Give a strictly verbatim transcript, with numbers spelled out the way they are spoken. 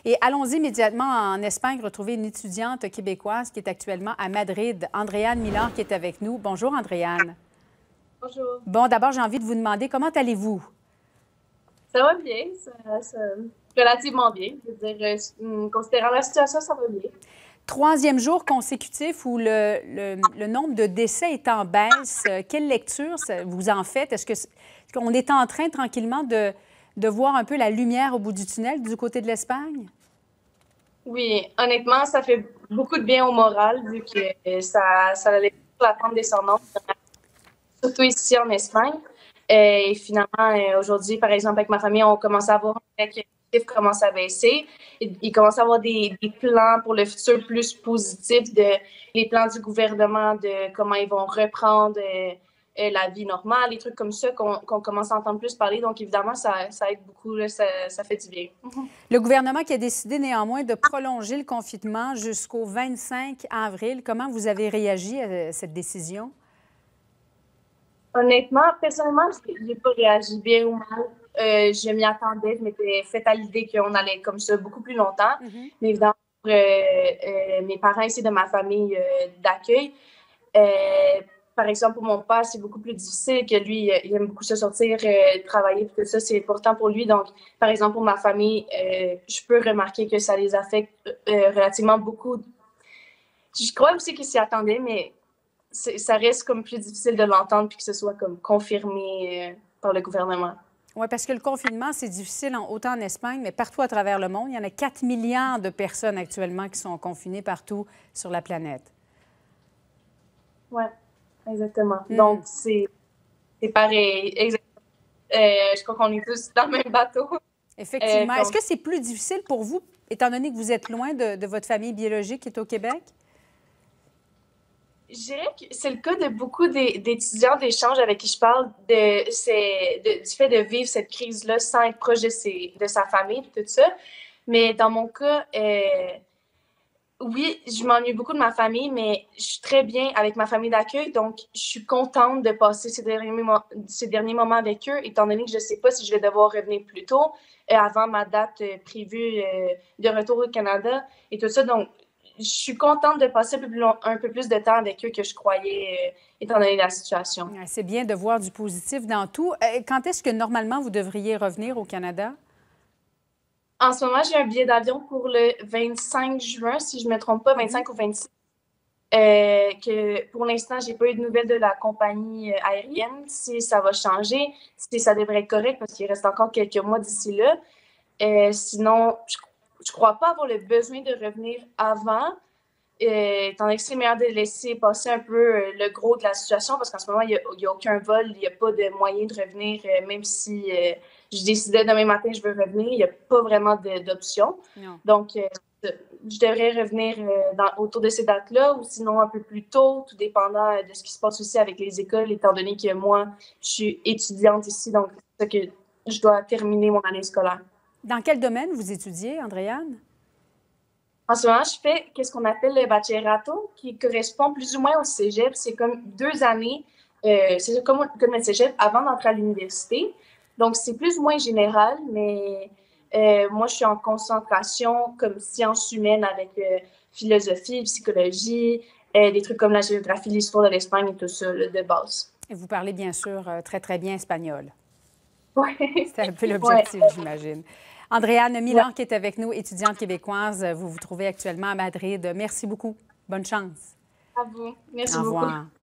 Et allons-y immédiatement en Espagne, retrouver une étudiante québécoise qui est actuellement à Madrid, Andréane Millar, qui est avec nous. Bonjour, Andréane. Bonjour. Bon, d'abord, j'ai envie de vous demander comment allez-vous? Ça va bien, ça, ça- relativement bien. Je veux dire, euh, considérant la situation, ça va bien. Troisième jour consécutif où le, le- le nombre de décès est en baisse. Euh, Quelle lecture ça- vous en faites? Est-ce que est-ce qu'on est en train tranquillement de, de voir un peu la lumière au bout du tunnel du côté de l'Espagne? Oui, honnêtement, ça fait beaucoup de bien au moral vu que euh, ça, ça allait sur la pente descendante, surtout ici en Espagne. Euh, Et finalement, euh, aujourd'hui, par exemple, avec ma famille, on commence à voir que les chiffres commencent à baisser. Il, il commence à avoir des, des plans pour le futur plus positifs, de, les plans du gouvernement de comment ils vont reprendre euh, euh, la vie normale, des trucs comme ça qu'on qu'on commence à entendre plus parler. Donc, évidemment, ça, ça aide beaucoup, là, ça, ça fait du bien. Le gouvernement qui a décidé néanmoins de prolonger le confinement jusqu'au vingt-cinq avril. Comment vous avez réagi à cette décision? Honnêtement, personnellement, je n'ai pas réagi bien ou mal. Euh, je m'y attendais, je m'étais faite à l'idée qu'on allait comme ça beaucoup plus longtemps. Mhm. Mais évidemment, pour, euh, euh, mes parents ici de ma famille euh, d'accueil, euh, par exemple, pour mon père, c'est beaucoup plus difficile que lui. euh, Il aime beaucoup se sortir, euh, travailler, puis tout ça, c'est important pour lui. Donc, par exemple, pour ma famille, euh, je peux remarquer que ça les affecte euh, relativement beaucoup. Je crois aussi qu'ils s'y attendaient, mais ça reste comme plus difficile de l'entendre puis que ce soit comme confirmé euh, par le gouvernement. Oui, parce que le confinement, c'est difficile en- autant en Espagne, mais partout à travers le monde. Il y en a quatre milliards de personnes actuellement qui sont confinées partout sur la planète. Ouais, exactement. Hmm. Donc, c'est c'est pareil. Exactement. Euh, je crois qu'on est tous dans le même bateau. Euh, Effectivement. puis Est-ce on- que c'est plus difficile pour vous, étant donné que vous êtes loin de, de votre famille biologique qui est au Québec? Je dirais que c'est le cas de beaucoup des- d'étudiants d'échange avec qui je parle de, c'est, de- du fait de vivre cette crise-là sans être proche de, ses- de sa famille et tout ça. Mais dans mon cas, euh, oui, je m'ennuie beaucoup de ma famille, mais je suis très bien avec ma famille d'accueil, donc je suis contente de passer ces derniers, mo- ces derniers moments avec eux, étant donné que je ne sais pas si je vais devoir revenir plus tôt, euh, avant ma date euh, prévue euh, de retour au Canada et tout ça. Donc, je suis contente de passer un peu plus, long- un peu plus de temps avec eux que je croyais, euh, étant donné la situation. Ouais, c'est bien de voir du positif dans tout. Euh, Quand est-ce que normalement vous devriez revenir au Canada? En ce moment, j'ai un billet d'avion pour le vingt-cinq juin, si je ne me trompe pas, Mhm. vingt-cinq ou vingt-six. Euh, que pour l'instant, j'ai pas eu de nouvelles de la compagnie euh, aérienne. Si ça va changer, si ça devrait être correct, parce qu'il reste encore quelques mois d'ici là. Euh, sinon, je, je crois pas avoir le besoin de revenir avant, euh, étant donné que c'est meilleur de laisser passer un peu euh, le gros de la situation, parce qu'en ce moment, il n'y a, a, aucun vol, il n'y a pas de moyen de revenir, euh, même si euh, je décidais demain matin je veux revenir, il n'y a pas vraiment d'option. Non. Donc, euh, je devrais revenir euh, dans, autour de ces dates-là, ou sinon un peu plus tôt, tout dépendant euh, de ce qui se passe aussi avec les écoles, étant donné que moi, je suis étudiante ici, donc c'est ça que je dois terminer mon année scolaire. Dans quel domaine vous étudiez, Andréane? En ce moment, je fais qu'est-ce qu'on appelle le bachillerato, qui correspond plus ou moins au cégep. C'est comme deux années, euh, c'est comme, comme le cégep avant d'entrer à l'université. Donc, c'est plus ou moins général, mais euh, moi, je suis en concentration comme sciences humaines avec euh, philosophie, psychologie, euh, des trucs comme la géographie, l'histoire de l'Espagne et tout ça, là, de base. Et vous parlez bien sûr euh, très, très bien espagnol. Ouais. C'est un peu Ouais. l'objectif, j'imagine. Andréane Ouais. Millar, qui est avec nous, étudiante québécoise. Vous vous trouvez actuellement à Madrid. Merci beaucoup. Bonne chance. À vous. Merci Au beaucoup. revoir.